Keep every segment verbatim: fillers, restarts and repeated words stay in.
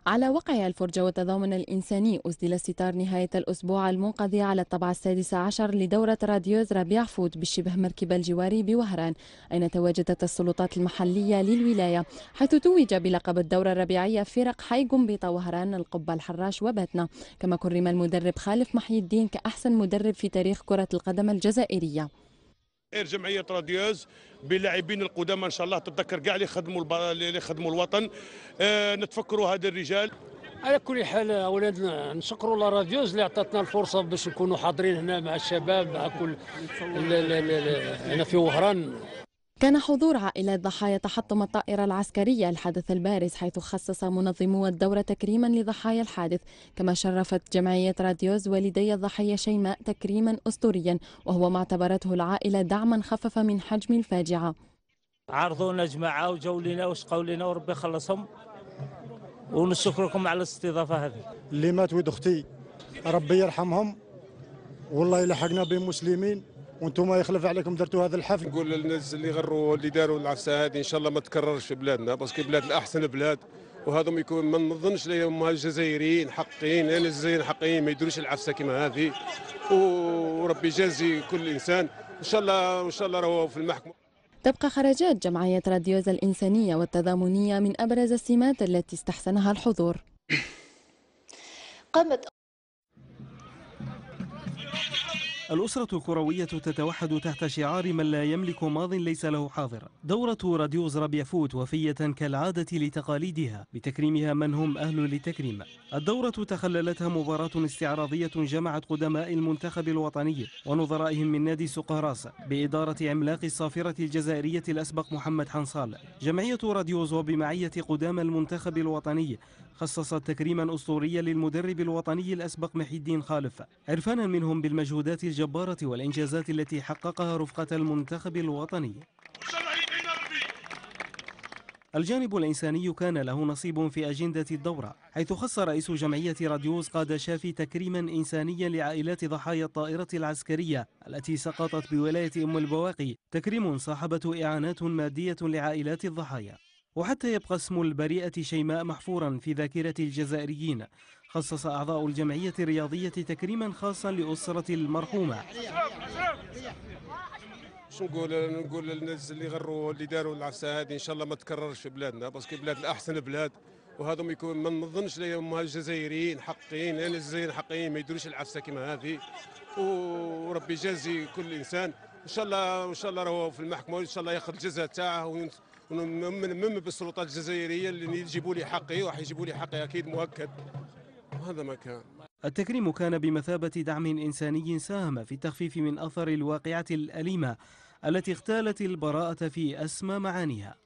على وقع الفرجة والتضامن الإنساني أسدل ستار نهاية الأسبوع المنقضي على الطبعة السادسة عشر لدورة راديوز ربيع فوت بالشبه مركبة الجواري بوهران، أين تواجدت السلطات المحلية للولاية، حيث توج بلقب الدورة الربيعية فرق حي قنبيطة وهران القبة الحراش وباتنا. كما كرم المدرب خالف محي الدين كأحسن مدرب في تاريخ كرة القدم الجزائرية. جمعية راديوز بلاعبين القدامى ان شاء الله تتذكر كاع اللي خدموا اللي خدموا الوطن. أه نتفكروا هذا الرجال. على كل حال اولادنا نشكروا لا راديوز اللي عطاتنا الفرصه باش نكونوا حاضرين هنا مع الشباب مع كل هنا في وهران. كان حضور عائلات ضحايا تحطم الطائرة العسكرية الحدث البارز، حيث خصص منظمو الدورة تكريما لضحايا الحادث. كما شرفت جمعية راديوز والدي الضحية شيماء تكريما أسطوريا، وهو ما اعتبرته العائلة دعما خفف من حجم الفاجعة. عرضونا جماعة وجاوا لنا وشقوا لنا وربي يخلصهم، ونشكركم على الاستضافة هذه. اللي مات ولد اختي ربي يرحمهم والله يلحقنا بالمسلمين، وانتم يخلف عليكم درتوا هذا الحفل. نقول للناس اللي غروا اللي داروا العفسه هذه ان شاء الله ما تكررش في بلادنا، باسكو بلاد الاحسن بلاد، وهذم يكون ما نظنش لهم الجزائريين حقين، لان الجزائريين حقين ما يديروش العفسه كما هذه، وربي يجازي كل انسان ان شاء الله. وان شاء الله راهو في المحكمه. تبقى خرجات جمعية راديوز الإنسانية والتضامنية من أبرز السمات التي استحسنها الحضور. قامت الأسرة الكروية تتوحد تحت شعار من لا يملك ماض ليس له حاضر. دورة راديوز ربيع فوت وفية كالعادة لتقاليدها بتكريمها من هم أهل للتكريم. الدورة تخللتها مباراة استعراضية جمعت قدماء المنتخب الوطني ونظرائهم من نادي سقراس بإدارة عملاق الصافرة الجزائرية الأسبق محمد حنصال. جمعية راديوز وبمعية قدام المنتخب الوطني خصصت تكريما أسطوريا للمدرب الوطني الأسبق محي الدين خالف، عرفانا منهم بالمجهودات الجبارة والإنجازات التي حققها رفقة المنتخب الوطني. الجانب الإنساني كان له نصيب في أجندة الدورة، حيث خص رئيس جمعية راديوز قاد شافي تكريما إنسانيا لعائلات ضحايا الطائرة العسكرية التي سقطت بولاية أم البواقي، تكريم صاحبته إعانات مادية لعائلات الضحايا. وحتى يبقى اسم البريئة شيماء محفورا في ذاكرة الجزائريين، خصص أعضاء الجمعية الرياضية تكريما خاصا لأسرة المرحومة. شو نقول نقول للناس اللي غروا اللي داروا العفسه هذه ان شاء الله ما تكررش في بلادنا، باسكو بلاد الاحسن بلاد، وهذم يكون ما نظنش لهم الجزائريين حقين، لان الجزائريين حقين ما يديروش العفسه كما هذه، وربي يجازي كل انسان ان شاء الله. وان شاء الله راهو في المحكمه وان شاء الله ياخذ الجزاء تاعه، ونمم بالسلطات الجزائريه اللي يجيبوا لي حقي وراح يجيبوا لي حقي اكيد مؤكد، وهذا ما كان. التكريم كان بمثابة دعم إنساني ساهم في التخفيف من أثر الواقعة الأليمة التي اغتالت البراءة في أسمى معانيها.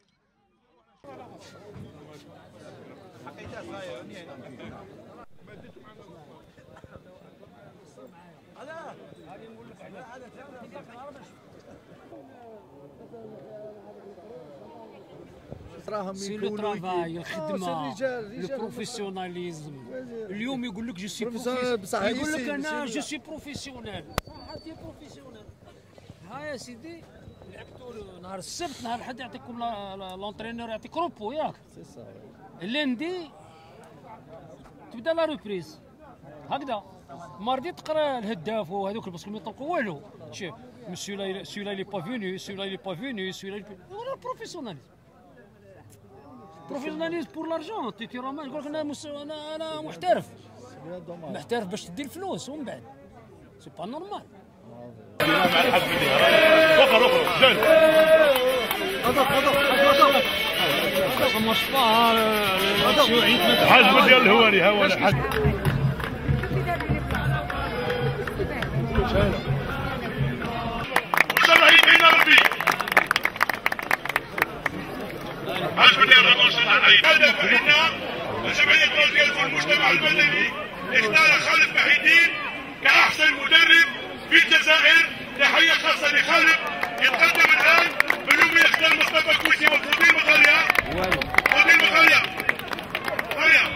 سي لو ترافاي، الخدمه، البروفيسيوناليزم. اليوم يقول لك جو سي بروفيسيونيل، يقول لك انا جو سي بروفيسيونيل، هادي بروفيسيونيل. ها يا سيدي لعبتوا نهار السبت، نهار الحد يعطيكم لونترينور يعطيك روبو ياك، اللندي تبدا لا ريبريز هكذا، ماردي تقرا الهداف وهذوك باسكو ما يطلقوا والو. شوف سولا سولا لي با فيني، سولا لي با فيني، سولا ولا بروفيسيوناليزم. بروفيسيوناليزم بور لارجون، تي تي رومان يقول لك انا مس... انا انا محترف محترف باش تدي الفلوس ومن بعد سي با نورمال. وقر وقر جن حجم ديال الهواني ها هو الحجم. هذا فإن جمعية راديوز والمجتمع المدني اختار خالف محي الدين كأحسن مدرب في الجزائر. تحية خاصة لخالف. يتقدم الآن باليوم يختار مصطفى الكويسي وفضيل مغالية فضيل مغالية مغالية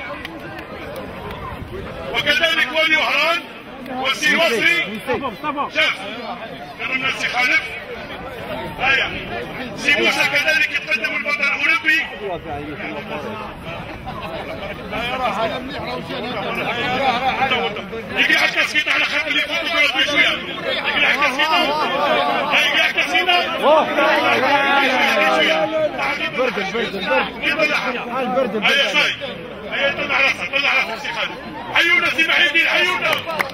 وكذلك والي وهران وسي وصري. شاف كرمنا السي خالف. هيا سي موسى كذلك يتقدم البطل الأولمبي. يقلع التسخين على خط اللي فوق شويه يقلع التسخين برد البرد البرد البرد هيا شوي هيا طلع راسك طلع راسك سي خالد حيونا سي محي الدين حيونا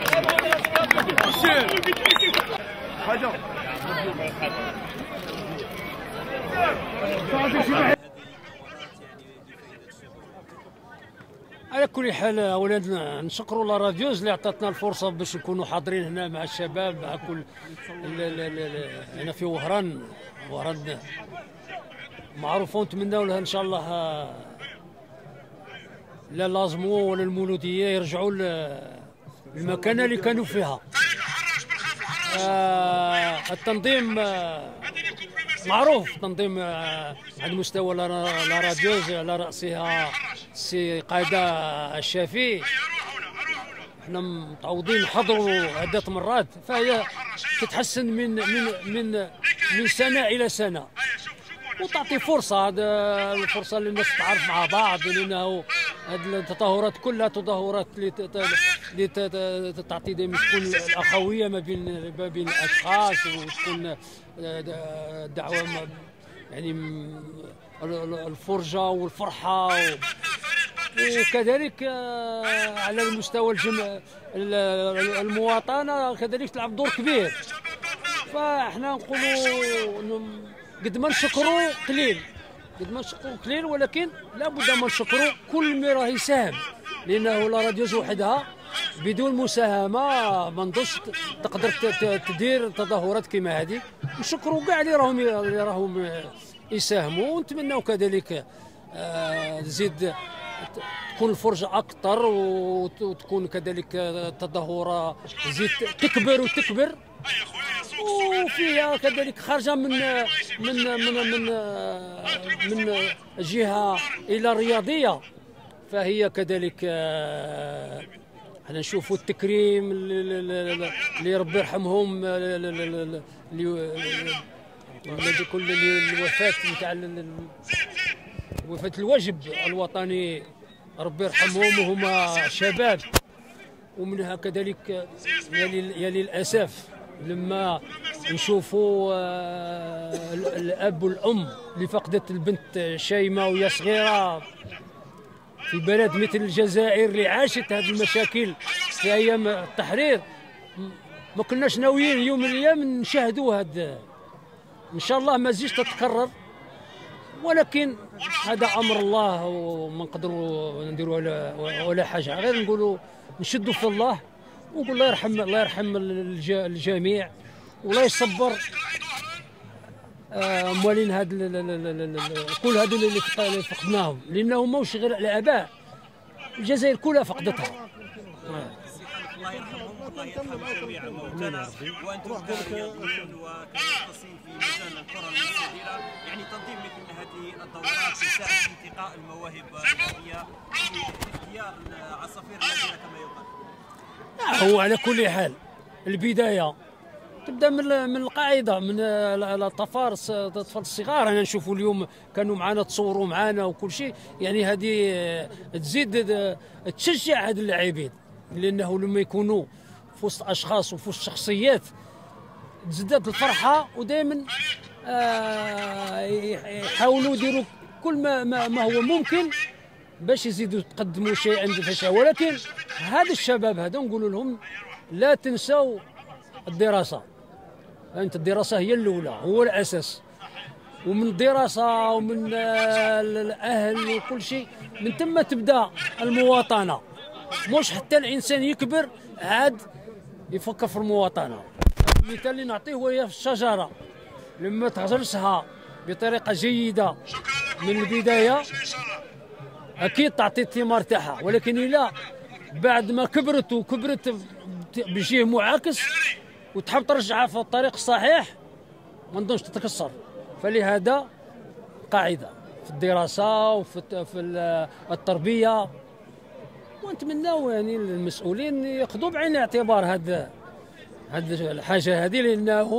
على كل حال اولادنا نشكروا لا راديوز اللي عطاتنا الفرصه باش نكونوا حاضرين هنا مع الشباب مع كل هنا في وهران. وهران معروفه ونتمناو لها ان شاء الله لا لازمو ولا المولوديه يرجعوا للمكانه اللي كانوا فيها. آه التنظيم آه معروف تنظيم آه على مستوى لا راديوز على راسها السي قايده الشافي. احنا متعودين نحضروا عده مرات فهي تتحسن من من من من سنه الى سنه وتعطي فرصه. هذا الفرصه للناس تتعرف مع بعض لانه هذه التظاهرات كلها تظاهرات اللي تعطي دائما تكون الاخويه ما بين ما بين الاشخاص وتكون دعوه يعني الفرجه والفرحه وكذلك على المستوى الجمع المواطنه كذلك تلعب دور كبير. فاحنا نقولوا قد ما نشكروا قليل قد ما نشكروا قليل ولكن لابد ما نشكروا كل ما راه يساهم لانه لا راديوز وحدها بدون مساهمه ما نظنش تقدر تدير تظاهرات كما هذه. نشكروا كاع اللي راهم اللي راهم يساهموا ونتمناو كذلك تزيد تكون الفرجه اكثر وتكون كذلك التظاهره تزيد تكبر وتكبر وفيها كذلك خارجه من من من من من جهه الى رياضيه فهي كذلك احنا نشوفوا التكريم اللي ربي يرحمهم اللي كل الوفاه نتاع وفاه الواجب الوطني ربي يرحمهم وهما شباب. ومنها كذلك يا للاسف لما نشوفوا الاب والام اللي فقدت البنت شيمه وهي صغيره في بلد مثل الجزائر اللي عاشت هذه المشاكل في ايام التحرير ما كناش ناويين يوم من الايام نشاهدوا هذا. ان شاء الله ما تزيدش تتكرر ولكن هذا امر الله وما نقدروا نديروا ولا ولا حاجه غير نقولوا نشدوا في الله ونقول الله يرحم الله يرحم الجميع والله يصبر موالين هاد كل هذول اللي فقدناهم لانه ماهوش غير الاباء الجزائر كلها فقدتها. الله يرحمهم والله يرحم جميع موتانا وانتم كرياضيين وكمختصين في مجال الكره الصغيره يعني تنظيم مثل هذه الدورات يساعد في انتقاء المواهب الرياضيه في اختيار العصافير النادره كما يقال. هو على كل حال البدايه تبدا من من القاعده من الاطفال الاطفال الصغار. انا نشوفوا اليوم كانوا معنا تصوروا معنا وكل شيء يعني هذه تزيد تشجع هاد اللاعبين لانه لما يكونوا في وسط اشخاص وفي وسط شخصيات تزداد الفرحه ودائما آه يحاولوا يديروا كل ما, ما ما هو ممكن باش يزيدوا يقدموا شيء عند الفشل. ولكن هذا الشباب هذا نقول لهم لا تنسوا الدراسه. انت الدراسه هي الاولى هو الاساس ومن الدراسه ومن الاهل وكل شيء من ثم تبدا المواطنه. مش حتى الانسان يكبر عاد يفكر في المواطنه. المثال اللي نعطيه هو في الشجره لما تغرسها بطريقه جيده من البدايه اكيد تعطي الثمار تاعها ولكن الا بعد ما كبرت وكبرت بشيء معاكس وتحب ترجعها في الطريق الصحيح ما نظنش تتكسر. فلهذا قاعده في الدراسه وفي في التربيه ونتمناو يعني المسؤولين ياخذوا بعين الاعتبار هذا هذه الحاجه هذه لانه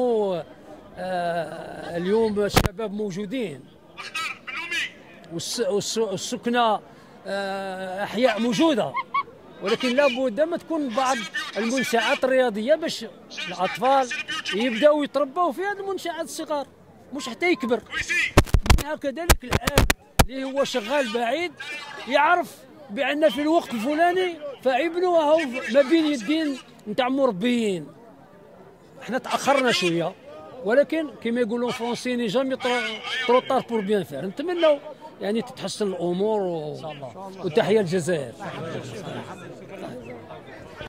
آه اليوم الشباب موجودين والسكنه احياء موجوده، ولكن لابد ما تكون بعض المنشآت الرياضيه باش الاطفال يبداو يتربوا في هذه المنشآت الصغار، مش حتى يكبر. كذلك الاب اللي هو شغال بعيد يعرف بان في الوقت الفلاني فابنه هو ما بين يدين نتاع مربيين. احنا تاخرنا شويه، ولكن كما يقولوا فرونسي ني جامي ترو طار بور بيان فير. نتمنوا يعني تتحسن الامور و... وتحيا الجزائر.